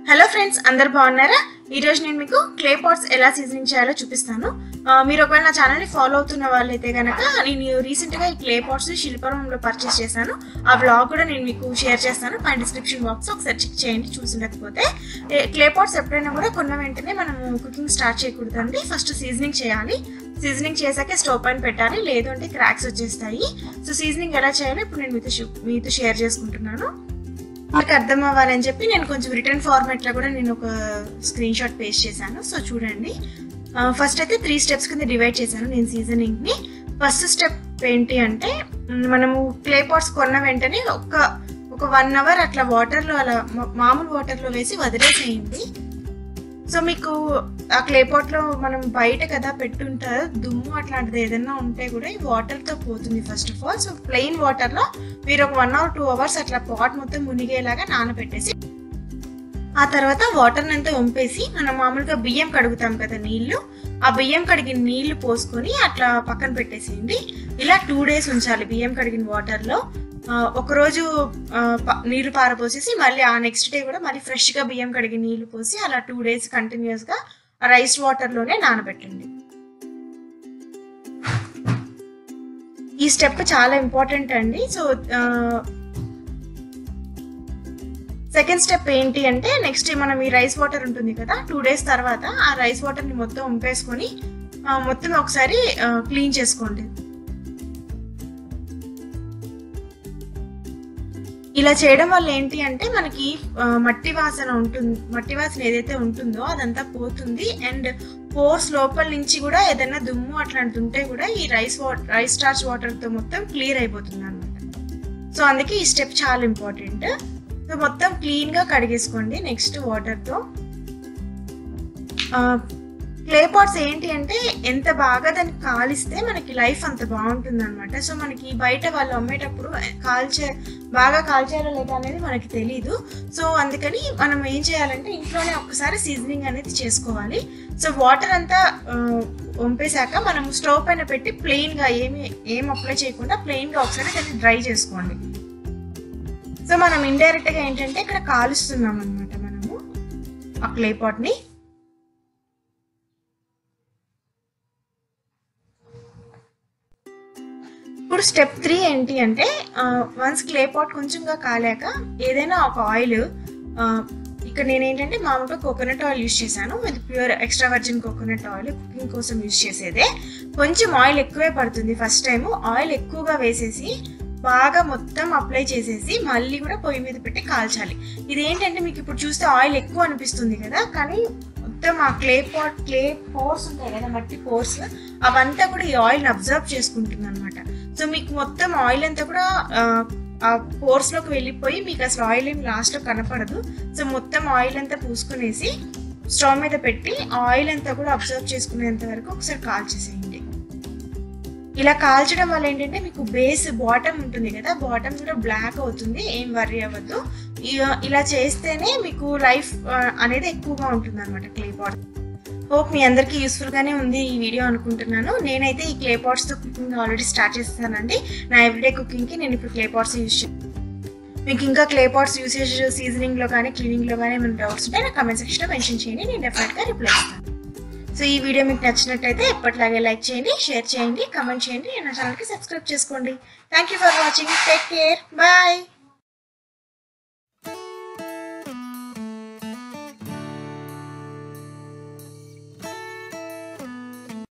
Hello friends, అందరు బాగున్నారా? ఈ రోజు నేను మీకు క్లే పాట్స్ ఎలా సీజనింగ్ చేయాలో చూపిస్తాను. మీరు ఒకవేళ నా ఛానల్ని ఫాలో అవుతున్న వాళ్ళైతే కనుక నేను రీసెంట్గా ఈ క్లే పాట్స్ శిల్పరంలో పర్చేస్ చేశాను. ఆ బ్లాగ్ కూడా నేను మీకు షేర్ చేస్తాను పైన డిస్క్రిప్షన్ బాక్స్, ఒకసారి చెక్ చేయండి చూసినకపోతే. క్లే పాట్స్ ఎప్పుడైనా కూడా కొన్న వెంటనే మనం కుకింగ్ స్టార్ట్ చేయకూడదండి. ఫస్ట్ సీజనింగ్ చేయాలి. సీజనింగ్ చేశాకే స్టవ్ పైన పెట్టాలి, లేదు అంటే క్రాక్స్ వచ్చేస్తాయి. సో సీజనింగ్ ఎలా చేయాలో ఇప్పుడు నేను మీతో షేర్ చేసుకుంటున్నాను. మీకు అర్థం అవ్వాలని చెప్పి నేను కొంచెం రిటర్న్ ఫార్మాట్లో కూడా నేను ఒక స్క్రీన్ షాట్ పేస్ట్ చేశాను. సో చూడండి, ఫస్ట్ అయితే 3 స్టెప్స్ కింద డివైడ్ చేశాను నేను సీజనింగ్ని. ఫస్ట్ స్టెప్ ఏంటి అంటే, మనము క్లే పాట్స్ కొన్న వెంటనే ఒక 1 అవర్ అట్లా వాటర్లో, అలా మామూలు వాటర్లో వేసి వదిలేసేయండి. సో మీకు ఆ క్లే పాట్లో మనం బయట కదా పెట్టుంటారు, దుమ్ము అట్లాంటిది ఏదైనా ఉంటే కూడా ఈ వాటర్తో పోతుంది first of all. So plain వాటర్లో మీరు ఒక 1 or 2 అవర్స్ అట్లా పాట్ మొత్తం మునిగేలాగా నానబెట్టేసి, ఆ తర్వాత వాటర్ని అంతా వంపేసి మనం మామూలుగా బియ్యం కడుగుతాం కదా నీళ్లు, ఆ బియ్యం కడిగిన నీళ్లు పోసుకొని అట్లా పక్కన పెట్టేసేయండి. ఇలా 2 days ఉంచాలి బియ్యం కడిగిన వాటర్లో. ఒకరోజు నీళ్లు పారపోసేసి మళ్ళీ ఆ నెక్స్ట్ డే కూడా మళ్ళీ ఫ్రెష్గా బియ్యం కడిగి నీళ్లు పోసి అలా 2 days కంటిన్యూస్గా రైస్ వాటర్లోనే నానబెట్టండి. ఈ స్టెప్ చాలా ఇంపార్టెంట్ అండి. సో సెకండ్ స్టెప్ ఏంటి అంటే, నెక్స్ట్ మనం ఈ రైస్ వాటర్ ఉంటుంది కదా, 2 days తర్వాత ఆ రైస్ వాటర్ని మొత్తం ఉంపేసుకొని మొత్తం ఒకసారి క్లీన్ చేసుకోండి. ఇలా చేయడం వల్ల ఏంటి అంటే మనకి మట్టి వాసన ఏదైతే ఉంటుందో అదంతా పోతుంది. అండ్ పోర్స్ లోపల నుంచి కూడా ఏదైనా దుమ్ము అట్లాంటిది ఉంటే కూడా ఈ రైస్ స్టార్చ్ వాటర్తో మొత్తం క్లియర్ అయిపోతుంది అనమాట. సో అందుకే ఈ స్టెప్ చాలా ఇంపార్టెంట్. సో మొత్తం క్లీన్గా కడిగేసుకోండి నెక్స్ట్ వాటర్తో. క్లే పాట్స్ ఏంటి అంటే, ఎంత బాగా దాన్ని కాలిస్తే మనకి లైఫ్ అంత బాగుంటుంది అనమాట. సో మనకి బయట వాళ్ళు అమ్మేటప్పుడు బాగా కాల్చేయాలో లేదా అనేది మనకి తెలీదు. సో అందుకని మనం ఏం చేయాలంటే ఇంట్లోనే ఒక్కసారి సీజనింగ్ అనేది చేసుకోవాలి. సో వాటర్ అంతా వంపేశాక మనం స్టవ్ పైన పెట్టి ప్లెయిన్గా ఏం అప్లై చేయకుండా ప్లెయిన్గా ఒకసారి దాన్ని డ్రై చేసుకోండి. సో మనం ఇండైరెక్ట్గా ఏంటంటే ఇక్కడ కాలుస్తున్నాం అనమాట మనము ఆ క్లే పాట్ని. ఇప్పుడు స్టెప్ 3 ఏంటి అంటే, వన్స్ క్లే పాట్ కొంచెంగా కాలాక ఏదైనా ఒక ఆయిల్, ఇక్కడ నేనేంటంటే మామూలుగా కోకోనట్ ఆయిల్ యూజ్ చేశాను. ఇది pure extra virgin coconut oil, cooking కోసం యూజ్ చేసేదే. కొంచెం ఆయిల్ ఎక్కువే పడుతుంది ఫస్ట్ టైము. ఆయిల్ ఎక్కువగా వేసేసి బాగా మొత్తం అప్లై చేసేసి మళ్ళీ కూడా పొయ్యి మీద పెట్టి కాల్చాలి. ఇది ఏంటంటే మీకు ఇప్పుడు చూస్తే ఆయిల్ ఎక్కువ అనిపిస్తుంది కదా, కానీ మొత్తం ఆ క్లే పోర్స్ ఉంటాయి కదా, మట్టి పోర్స్, అవంతా కూడా ఈ ఆయిల్ని అబ్జర్వ్ చేసుకుంటుంది అనమాట. సో మీకు మొత్తం ఆయిల్ అంతా కూడా ఆ పోర్స్లోకి వెళ్ళిపోయి మీకు అసలు ఆయిల్ ఏం లాస్ట్లో కనపడదు. సో మొత్తం ఆయిల్ అంతా పూసుకునేసి స్టవ్ మీద పెట్టి ఆయిల్ అంతా కూడా అబ్జర్వ్ చేసుకునేంత వరకు ఒకసారి కాల్చేసేయండి. ఇలా కాల్చడం వల్ల ఏంటంటే మీకు బేస్ బాటమ్ ఉంటుంది కదా, బాటమ్ కూడా బ్లాక్ అవుతుంది, ఏం వర్రీ అవ్వద్దు. ఇలా చేస్తేనే మీకు లైఫ్ అనేది ఎక్కువగా ఉంటుంది అనమాట క్లే పాట్. హోప్ మీ అందరికీ యూస్ఫుల్గానే ఉంది ఈ వీడియో అనుకుంటున్నాను. నేనైతే ఈ క్లే పాట్స్తో కుకింగ్ ఆల్రెడీ స్టార్ట్ చేస్తానండి. నా ఎవ్రీడే కుకింగ్కి నేను ఇప్పుడు క్లే పాట్స్ యూజ్ చేస్తాను. మీకు ఇంకా క్లే పాట్స్ యూసేజ్ సీజనింగ్లో కానీ క్లీనింగ్లో కానీ ఏమైనా డౌట్స్ ఉంటే నా కమెంట్ సెక్షన్లో మెన్షన్ చేయండి, నేను డెఫినెట్గా రిప్లై ఇస్తాను. సో ఈ వీడియో మీకు నచ్చినట్టయితే ఎప్పటిలాగే లైక్ చేయండి, షేర్ చేయండి, కమెంట్ చేయండి, నా ఛానల్కి సబ్స్క్రైబ్ చేసుకోండి. Thank you for watching. Take care. Bye.